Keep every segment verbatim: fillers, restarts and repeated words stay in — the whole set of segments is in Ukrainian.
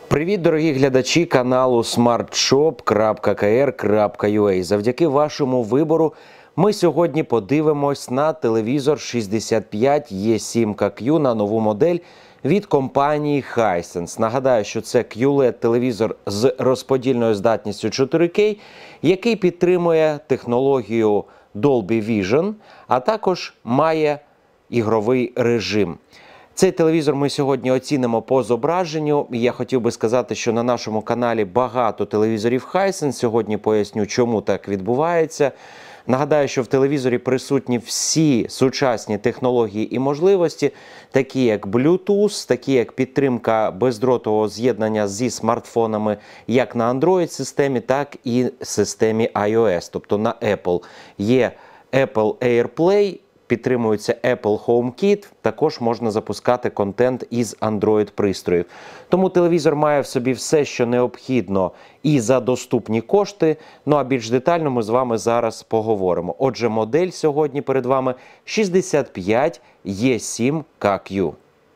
Привіт, дорогі глядачі каналу смарт шоп крапка ка ер крапка ю а. Завдяки вашому вибору ми сьогодні подивимось на телевізор шістдесят п'ять Е сім К Q на нову модель від компанії Hisense. Нагадаю, що це кью лед-телевізор з розподільною здатністю чотири кей, який підтримує технологію Dolby Vision, а також має ігровий режим. Цей телевізор ми сьогодні оцінимо по зображенню. Я хотів би сказати, що на нашому каналі багато телевізорів Hisense. Сьогодні поясню, чому так відбувається. Нагадаю, що в телевізорі присутні всі сучасні технології і можливості, такі як Bluetooth, такі як підтримка бездротового з'єднання зі смартфонами як на Android-системі, так і системі iOS, тобто на Apple. Є Apple AirPlay, підтримується Apple HomeKit, також можна запускати контент із Android-пристроїв. Тому телевізор має в собі все, що необхідно і за доступні кошти. Ну а більш детально ми з вами зараз поговоримо. Отже, модель сьогодні перед вами шістдесят п'ять Е сім К Q.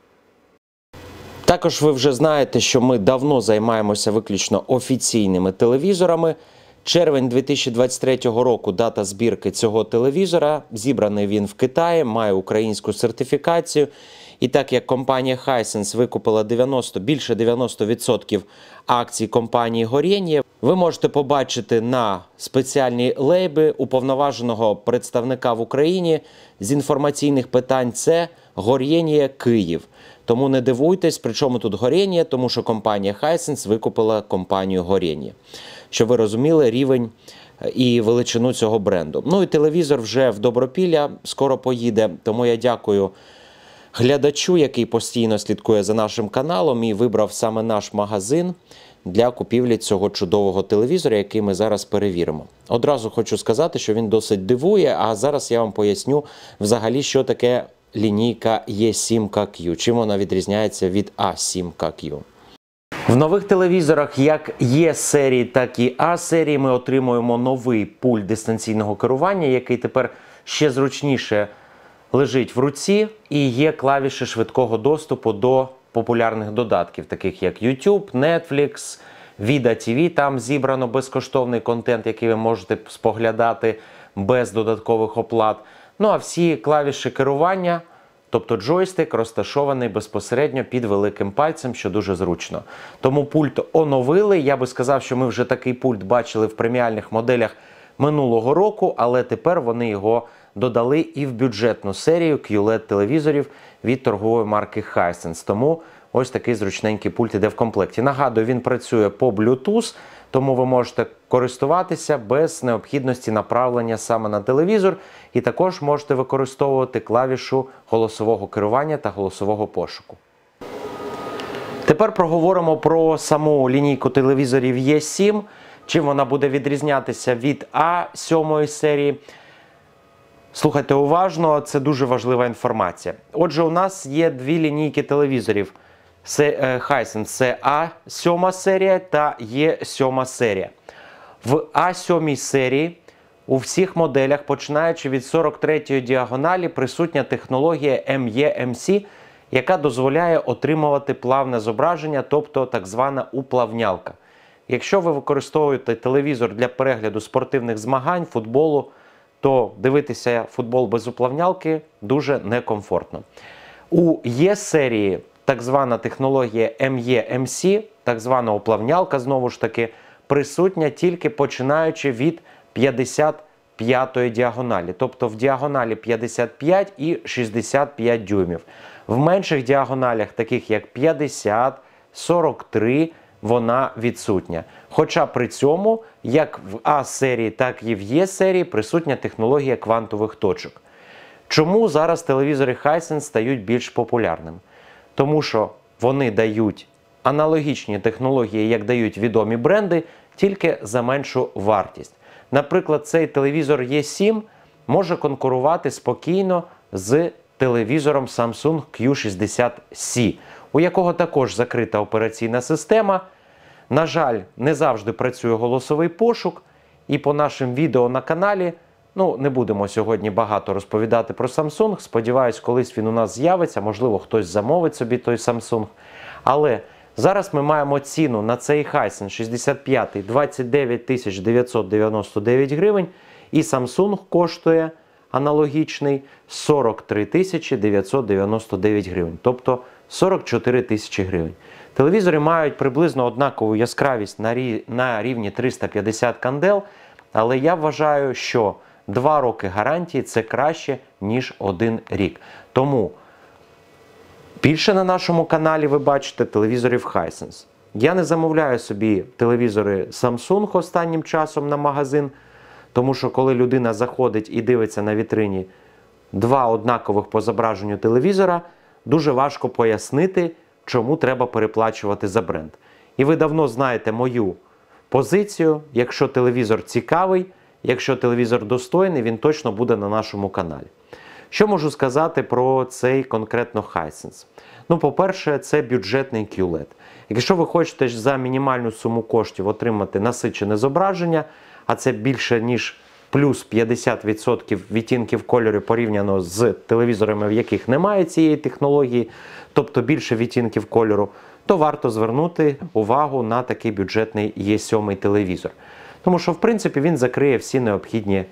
Також ви вже знаєте, що ми давно займаємося виключно офіційними телевізорами. Червень дві тисячі двадцять третього року дата збірки цього телевізора. Зібраний він в Китаї, має українську сертифікацію. І так як компанія Hisense викупила дев'яносто, більше дев'яноста відсотків акцій компанії Горєнє, ви можете побачити на спеціальній лейбі уповноваженого представника в Україні з інформаційних питань – це Горєнє Київ. Тому не дивуйтесь, при чому тут Горєнє, тому що компанія Hisense викупила компанію Горєнє. Щоб ви розуміли рівень і величину цього бренду. Ну і телевізор вже в Добропілля скоро поїде, тому я дякую глядачу, який постійно слідкує за нашим каналом і вибрав саме наш магазин для купівлі цього чудового телевізора, який ми зараз перевіримо. Одразу хочу сказати, що він досить дивує, а зараз я вам поясню взагалі, що таке лінійка Е сім К Q, чим вона відрізняється від А сім К Q. В нових телевізорах як Е-серії, так і А-серії ми отримуємо новий пульт дистанційного керування, який тепер ще зручніше лежить в руці, і є клавіші швидкого доступу до популярних додатків, таких як YouTube, Netflix, Vida Ті Ві. Там зібрано безкоштовний контент, який ви можете споглядати без додаткових оплат. Ну а всі клавіші керування, тобто джойстик, розташований безпосередньо під великим пальцем, що дуже зручно. Тому пульт оновили. Я би сказав, що ми вже такий пульт бачили в преміальних моделях минулого року, але тепер вони його додали і в бюджетну серію кью лед-телевізорів від торгової марки Hisense. Тому ось такий зручненький пульт іде в комплекті. Нагадую, він працює по Bluetooth, тому ви можете користуватися без необхідності направлення саме на телевізор. І також можете використовувати клавішу голосового керування та голосового пошуку. Тепер проговоримо про саму лінійку телевізорів Е сім. Чим вона буде відрізнятися від А сім серії. Слухайте уважно, це дуже важлива інформація. Отже, у нас є дві лінійки телевізорів Hisense. Це А сім серія та Е сім серія. В А сім серії у всіх моделях, починаючи від сорок третьої діагоналі, присутня технологія Ем Е Ем Сі, яка дозволяє отримувати плавне зображення, тобто так звана уплавнялка. Якщо ви використовуєте телевізор для перегляду спортивних змагань, футболу, то дивитися футбол без уплавнялки дуже некомфортно. У Е-серії так звана технологія Ем Е Ем Сі, так звана уплавнялка, знову ж таки, присутня тільки починаючи від п'ятдесят п'ятої діагоналі, тобто в діагоналі п'ятдесят п'ять і шістдесят п'ять дюймів. В менших діагоналях, таких як п'ятдесят, сорок три, вона відсутня. Хоча при цьому, як в А-серії, так і в Е-серії, присутня технологія квантових точок. Чому зараз телевізори Hisense стають більш популярними? Тому що вони дають аналогічні технології, як дають відомі бренди, тільки за меншу вартість. Наприклад, цей телевізор Е сім може конкурувати спокійно з телевізором Samsung Кью шістдесят Сі, у якого також закрита операційна система. На жаль, не завжди працює голосовий пошук, і по нашим відео на каналі, ну, не будемо сьогодні багато розповідати про Samsung, сподіваюсь, колись він у нас з'явиться, можливо, хтось замовить собі той Samsung. Але Зараз ми маємо ціну на цей Hisense шістдесят п'ятий двадцять дев'ять тисяч дев'ятсот дев'яносто дев'ять гривень, і Samsung коштує аналогічний сорок три тисячі дев'ятсот дев'яносто дев'ять гривень, тобто сорок чотири тисячі гривень. Телевізори мають приблизно однакову яскравість на рівні триста п'ятдесят кандел, але я вважаю, що два роки гарантії – це краще, ніж один рік. Тому більше на нашому каналі ви бачите телевізорів Hisense. Я не замовляю собі телевізори Samsung останнім часом на магазин, тому що коли людина заходить і дивиться на вітрині два однакових по зображенню телевізора, дуже важко пояснити, чому треба переплачувати за бренд. І ви давно знаєте мою позицію. Якщо телевізор цікавий, якщо телевізор достойний, він точно буде на нашому каналі. Що можу сказати про цей конкретно Hisense? Ну, по-перше, це бюджетний кю ел і ді. Якщо ви хочете за мінімальну суму коштів отримати насичене зображення, а це більше ніж плюс п'ятдесят відсотків відтінків кольору порівняно з телевізорами, в яких немає цієї технології, тобто більше відтінків кольору, то варто звернути увагу на такий бюджетний Е сім телевізор. Тому що, в принципі, він закриє всі необхідні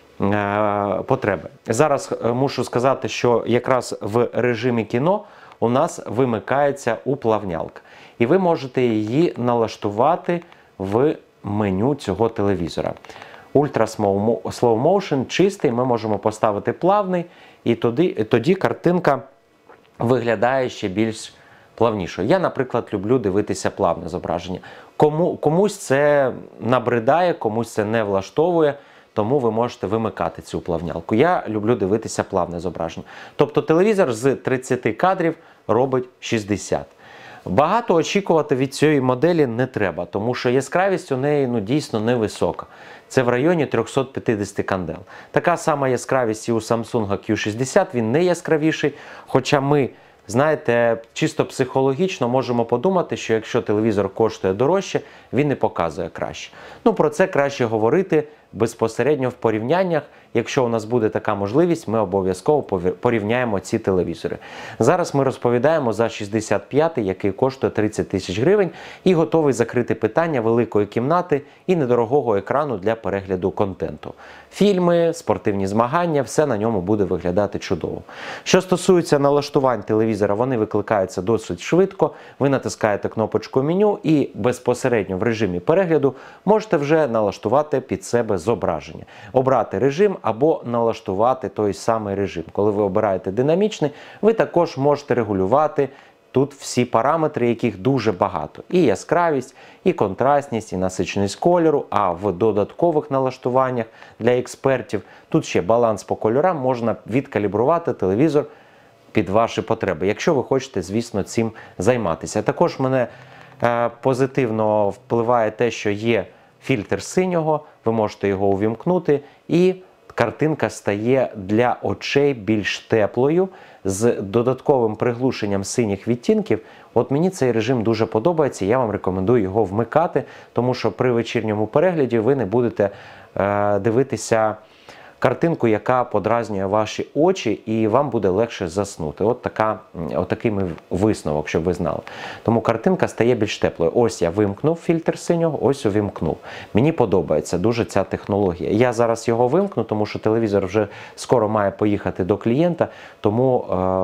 е, потреби. Зараз мушу сказати, що якраз в режимі кіно у нас вимикається уплавнялка. І ви можете її налаштувати в меню цього телевізора. Ultra Slow Motion чистий, ми можемо поставити плавний, і тоді, тоді картинка виглядає ще більш плавнішою. Я, наприклад, люблю дивитися плавне зображення. Кому, комусь це набридає, комусь це не влаштовує, тому ви можете вимикати цю плавнялку. Я люблю дивитися плавне зображення. Тобто телевізор з тридцяти кадрів робить шістдесят. Багато очікувати від цієї моделі не треба, тому що яскравість у неї ну, дійсно невисока. Це в районі триста п'ятдесят кандел. Така сама яскравість і у Samsung кю шістдесят, він не яскравіший, хоча ми, знаєте, чисто психологічно можемо подумати, що якщо телевізор коштує дорожче, він не показує краще. Ну, про це краще говорити безпосередньо в порівняннях. Якщо у нас буде така можливість, ми обов'язково порівняємо ці телевізори. Зараз ми розповідаємо за шістдесят п'ятий, який коштує тридцять тисяч гривень і готовий закрити питання великої кімнати і недорогого екрану для перегляду контенту. Фільми, спортивні змагання, все на ньому буде виглядати чудово. Що стосується налаштувань телевізора, вони викликаються досить швидко. Ви натискаєте кнопочку меню і безпосередньо в режимі перегляду можете вже налаштувати під себе зображення. Обрати режим або налаштувати той самий режим. Коли ви обираєте динамічний, ви також можете регулювати тут всі параметри, яких дуже багато. І яскравість, і контрастність, і насиченість кольору, а в додаткових налаштуваннях для експертів тут ще баланс по кольорам, можна відкалібрувати телевізор під ваші потреби, якщо ви хочете, звісно, цим займатися. Також мене е, позитивно впливає те, що є фільтр синього, ви можете його увімкнути, і картинка стає для очей більш теплою, з додатковим приглушенням синіх відтінків. От мені цей режим дуже подобається, я вам рекомендую його вмикати, тому що при вечірньому перегляді ви не будете е, дивитися картинку, яка подразнює ваші очі, і вам буде легше заснути. От, така, от такий ми висновок, щоб ви знали. Тому картинка стає більш теплою. Ось я вимкнув фільтр синього, ось увімкнув. Мені подобається дуже ця технологія. Я зараз його вимкну, тому що телевізор вже скоро має поїхати до клієнта, тому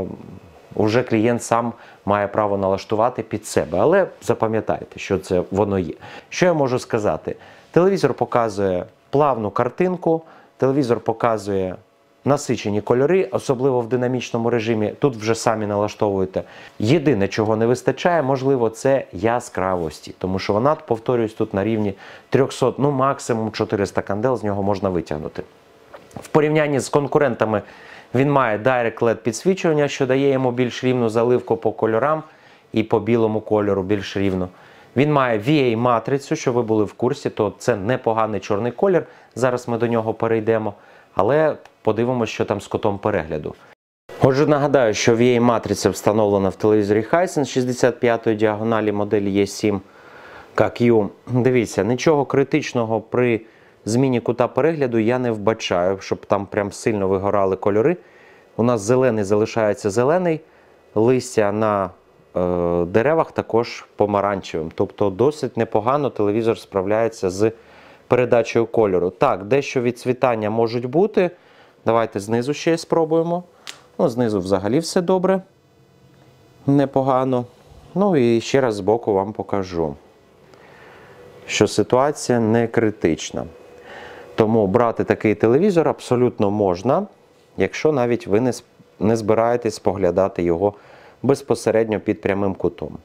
е, вже клієнт сам має право налаштувати під себе. Але запам'ятайте, що це воно є. Що я можу сказати? Телевізор показує плавну картинку, телевізор показує насичені кольори, особливо в динамічному режимі. Тут вже самі налаштовуєте. Єдине, чого не вистачає, можливо, це яскравості. Тому що вона, повторюсь, тут на рівні триста, ну максимум чотириста кандел з нього можна витягнути. В порівнянні з конкурентами він має Direct ел і ді підсвічування, що дає йому більш рівну заливку по кольорам і по білому кольору більш рівно. Він має ві ей-матрицю, що ви були в курсі, то це непоганий чорний колір. Зараз ми до нього перейдемо, але подивимося, що там з кутом перегляду. Отже, нагадаю, що ві ей-матриця встановлена в телевізорі Hisense шістдесят п'ятої діагоналі моделі Е сім ка кью. Дивіться, нічого критичного при зміні кута перегляду я не вбачаю, щоб там прям сильно вигорали кольори. У нас зелений залишається зелений, листя на е, деревах також помаранчевим. Тобто досить непогано телевізор справляється з передачею кольору. Так, дещо відцвітання можуть бути. Давайте знизу ще спробуємо. Ну, знизу взагалі все добре. Непогано. Ну і ще раз збоку вам покажу, що ситуація не критична. Тому брати такий телевізор абсолютно можна, якщо навіть ви не, не збираєтесь споглядати його безпосередньо під прямим кутом.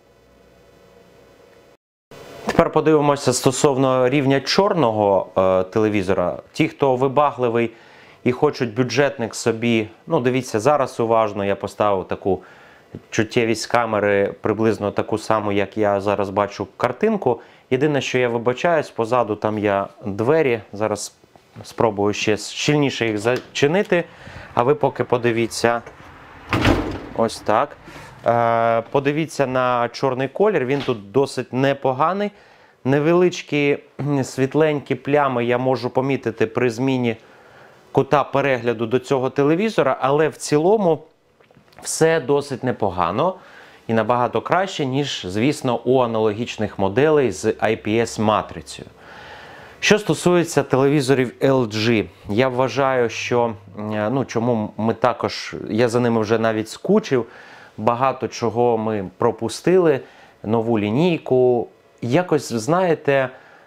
Тепер подивимося стосовно рівня чорного е, телевізора. Ті, хто вибагливий і хочуть бюджетник собі, ну дивіться, зараз уважно я поставив таку чуттєвість камери, приблизно таку саму, як я зараз бачу картинку. Єдине, що я вибачаюсь, позаду там є двері, зараз спробую ще щільніше їх зачинити, а ви поки подивіться ось так. Е, подивіться на чорний колір, він тут досить непоганий. Невеличкі світленькі плями я можу помітити при зміні кута перегляду до цього телевізора, але в цілому все досить непогано і набагато краще, ніж, звісно, у аналогічних моделей з ай пі ес-матрицею. Що стосується телевізорів ел джі, я вважаю, що, ну, чому ми також, я за ними вже навіть скучив, багато чого ми пропустили, нову лінійку. Якось, знаєте,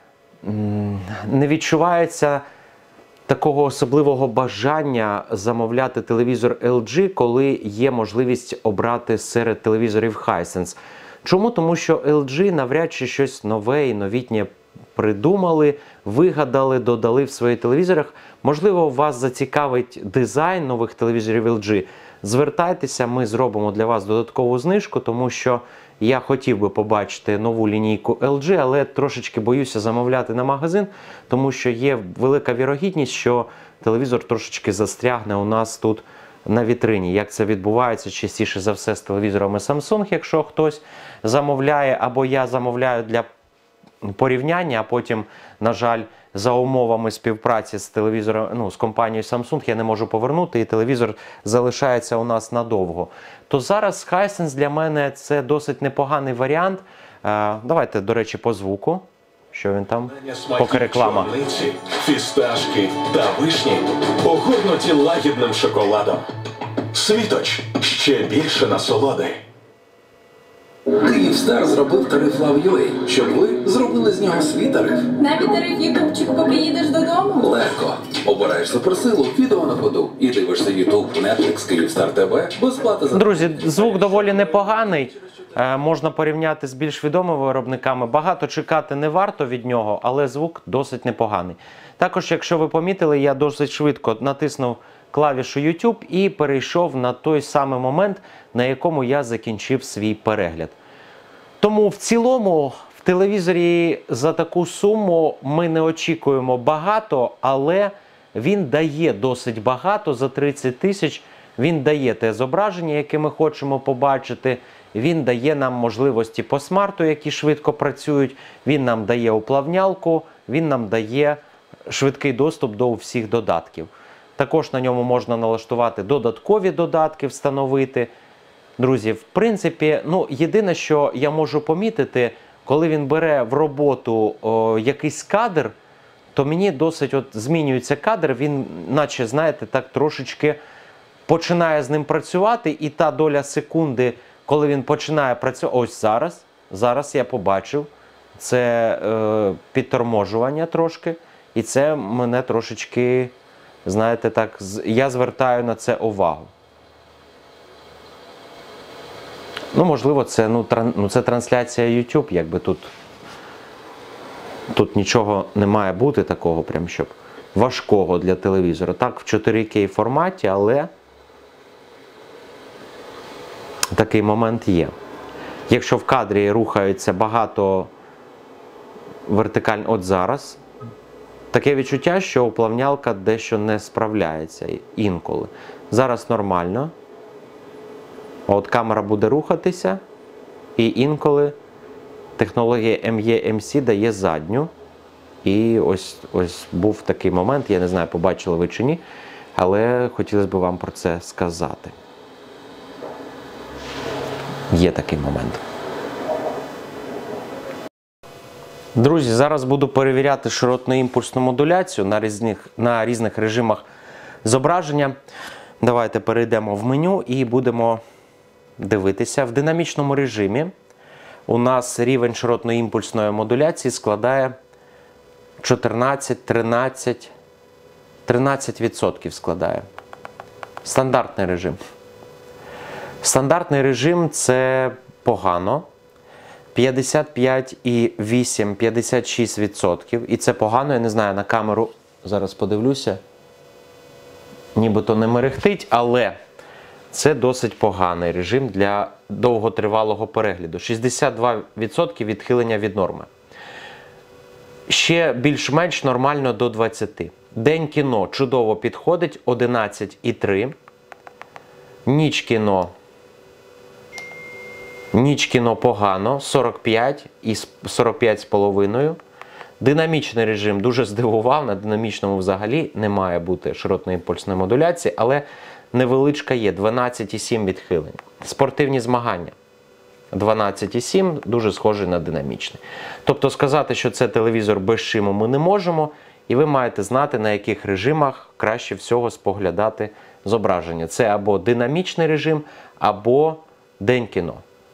не відчувається такого особливого бажання замовляти телевізор ел джі, коли є можливість обрати серед телевізорів Hisense. Чому? Тому що ел джі навряд чи щось нове і новітнє придумали, вигадали, додали в своїх телевізорах. Можливо, вас зацікавить дизайн нових телевізорів ел джі. Звертайтеся, ми зробимо для вас додаткову знижку, тому що я хотів би побачити нову лінійку ел джі, але трошечки боюся замовляти на магазин, тому що є велика вірогідність, що телевізор трошечки застрягне у нас тут на вітрині. Як це відбувається частіше за все з телевізорами Samsung, якщо хтось замовляє, або я замовляю для порівняння, а потім, на жаль, за умовами співпраці з телевізором, ну, з компанією Samsung я не можу повернути, і телевізор залишається у нас надовго. То зараз Hisense для мене це досить непоганий варіант. Е, давайте, до речі, по звуку. Що він там? Поки реклама. Чорниці, фісташки та вишні огорнуті лагідним шоколадом. Світоч – ще більше насолоди. Київстар зробив тариф Love.ua, щоб ви зробили з нього свій тариф. Навіть тариф ютубчик, поки їдеш додому. Легко. Обираєш суперсилу, відео на ходу і дивишся YouTube, Netflix, Київстар ТВ без плати за... Друзі, звук доволі непоганий. Е, можна порівняти з більш відомими виробниками. Багато чекати не варто від нього, але звук досить непоганий. Також, якщо ви помітили, я досить швидко натиснув клавішу YouTube і перейшов на той самий момент, на якому я закінчив свій перегляд. Тому в цілому в телевізорі за таку суму ми не очікуємо багато, але він дає досить багато за тридцять тисяч. Він дає те зображення, яке ми хочемо побачити. Він дає нам можливості по смарту, які швидко працюють. Він нам дає уплавнялку, він нам дає швидкий доступ до всіх додатків. Також на ньому можна налаштувати додаткові додатки, встановити. Друзі, в принципі, ну, єдине, що я можу помітити, коли він бере в роботу о, якийсь кадр, то мені досить от змінюється кадр, він наче, знаєте, так трошечки починає з ним працювати, і та доля секунди, коли він починає працювати, ось зараз, зараз я побачив, це е, підторможування трошки, і це мене трошечки, знаєте, так, я звертаю на це увагу. Ну, можливо, це, ну, тран, ну, це трансляція YouTube, якби тут, тут нічого не має бути такого, прям, щоб важкого для телевізора. Так, в чотири кей форматі, але такий момент є. Якщо в кадрі рухається багато вертикально, от зараз, таке відчуття, що уплавнялка дещо не справляється інколи. Зараз нормально. От камера буде рухатися, і інколи технологія ем і ем сі дає задню. І ось, ось був такий момент, я не знаю, побачили ви чи ні, але хотілося б вам про це сказати. Є такий момент. Друзі, зараз буду перевіряти широтно-імпульсну модуляцію на різних, на різних режимах зображення. Давайте перейдемо в меню і будемо дивитися. В динамічному режимі у нас рівень широтно-імпульсної модуляції складає чотирнадцять, тринадцять, тринадцять відсотків складає. Стандартний режим. Стандартний режим – це погано. п'ятдесят п'ять і вісім - п'ятдесят шість відсотків. І це погано, я не знаю, на камеру зараз подивлюся. Нібито не мерехтить, але це досить поганий режим для довготривалого перегляду. шістдесят два відсотки відхилення від норми. Ще більш-менш нормально до двадцяти. День кіно чудово підходить, одинадцять і три. Ніч кіно. Ніч кіно погано, сорок п'ять і сорок п'ять з половиною. Динамічний режим дуже здивував, на динамічному взагалі не має бути широтно-імпульсної модуляції, але невеличка є, дванадцять і сім відхилень. Спортивні змагання. дванадцять і сім, дуже схожий на динамічний. Тобто сказати, що це телевізор без шуму ми не можемо, і ви маєте знати, на яких режимах краще всього споглядати зображення. Це або динамічний режим, або день кіно.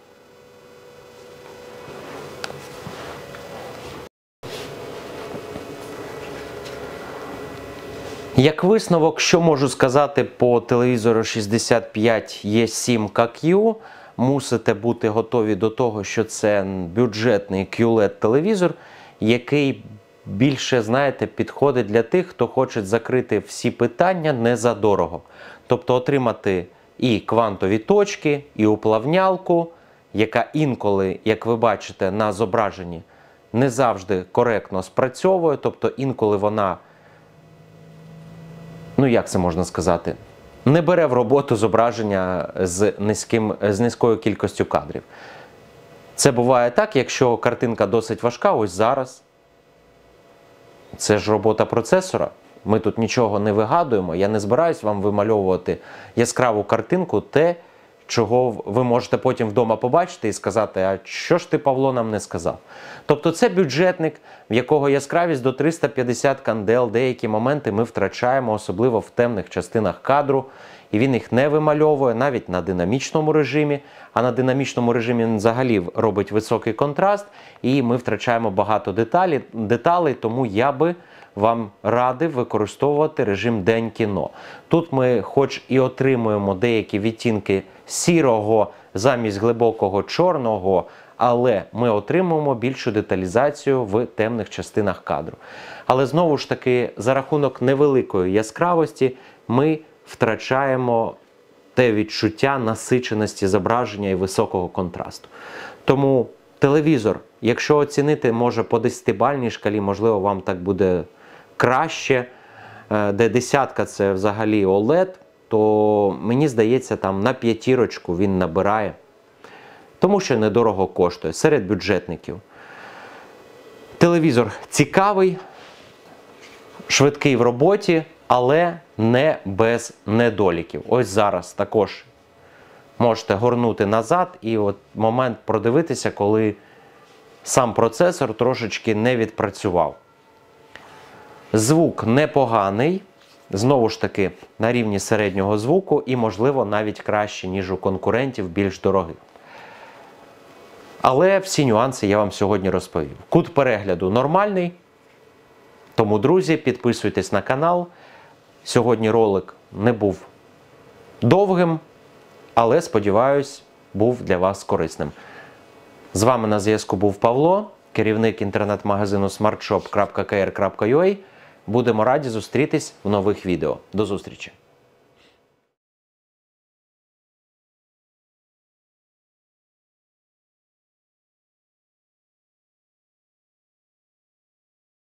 Як висновок, що можу сказати по телевізору шістдесят п'ять Е сім К Q, мусите бути готові до того, що це бюджетний кю ел і ді-телевізор, який більше, знаєте, підходить для тих, хто хоче закрити всі питання не задорого. Тобто отримати і квантові точки, і уплавнялку, яка інколи, як ви бачите на зображенні, не завжди коректно спрацьовує, тобто інколи вона, ну як це можна сказати, не бере в роботу зображення з, низьким, з низькою кількістю кадрів. Це буває так, якщо картинка досить важка, ось зараз. Це ж робота процесора. Ми тут нічого не вигадуємо. Я не збираюсь вам вимальовувати яскраву картинку, те, чого ви можете потім вдома побачити і сказати, а що ж ти, Павло, нам не сказав? Тобто це бюджетник, в якого яскравість до триста п'ятдесят кандел, деякі моменти ми втрачаємо, особливо в темних частинах кадру, і він їх не вимальовує навіть на динамічному режимі, а на динамічному режимі він взагалі робить високий контраст, і ми втрачаємо багато деталей, деталей, тому я би вам радив використовувати режим День кіно. Тут ми хоч і отримуємо деякі відтінки сірого замість глибокого чорного, але ми отримуємо більшу деталізацію в темних частинах кадру. Але знову ж таки, за рахунок невеликої яскравості ми втрачаємо те відчуття насиченості зображення і високого контрасту. Тому телевізор, якщо оцінити, може по десятибальній шкалі, можливо, вам так буде краще, де десятка це взагалі о ел і ді, то мені здається, там на п'ятірочку він набирає. Тому що недорого коштує серед бюджетників. Телевізор цікавий, швидкий в роботі, але не без недоліків. Ось зараз також можете горнути назад і от момент продивитися, коли сам процесор трошечки не відпрацював. Звук непоганий, знову ж таки на рівні середнього звуку і, можливо, навіть краще, ніж у конкурентів, більш дорогих. Але всі нюанси я вам сьогодні розповів. Кут перегляду нормальний, тому, друзі, підписуйтесь на канал. Сьогодні ролик не був довгим, але, сподіваюсь, був для вас корисним. З вами на зв'язку був Павло, керівник інтернет-магазину смарт шоп крапка ка ер крапка ю а. Будемо раді зустрітись в нових відео. До зустрічі!